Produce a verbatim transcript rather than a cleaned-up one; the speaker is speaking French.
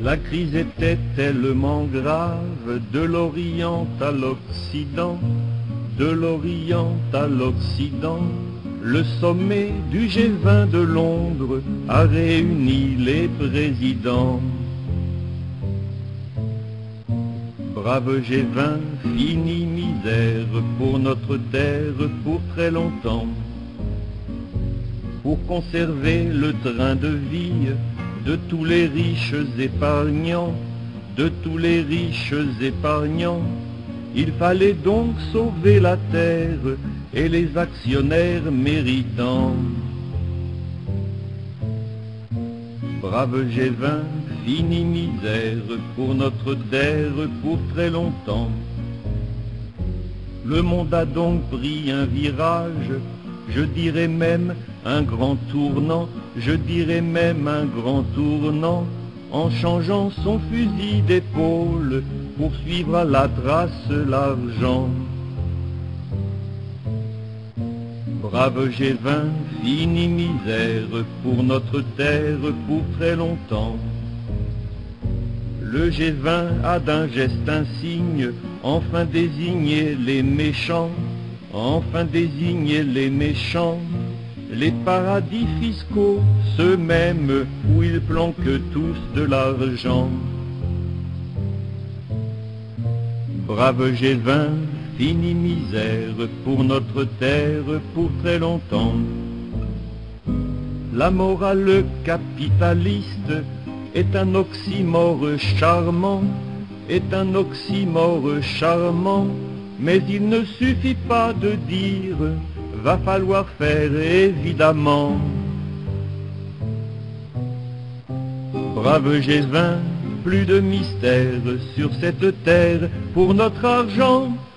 La crise était tellement grave, de l'Orient à l'Occident, de l'Orient à l'Occident. Le sommet du G vingt de Londres a réuni les présidents. Brave G vingt, fini misère pour notre terre pour très longtemps. Pour conserver le train de vie de tous les riches épargnants, de tous les riches épargnants, il fallait donc sauver la terre et les actionnaires méritants. Brave G vingt, fini misère pour notre terre pour très longtemps. Le monde a donc pris un virage, je dirais même un grand tournant, je dirais même un grand tournant, en changeant son fusil d'épaule pour suivre à la trace l'argent. Brave G vingt, fini misère pour notre terre pour très longtemps. Le G vingt a d'un geste insigne enfin désigné les méchants, enfin désigné les méchants, les paradis fiscaux, ceux-mêmes où ils planquent tous de l'argent. Brave G vingt, fini misère pour notre terre pour très longtemps. La morale capitaliste est un oxymore charmant, est un oxymore charmant, mais il ne suffit pas de dire, va falloir faire évidemment. Brave G vingt, plus de mystère sur cette terre pour notre argent.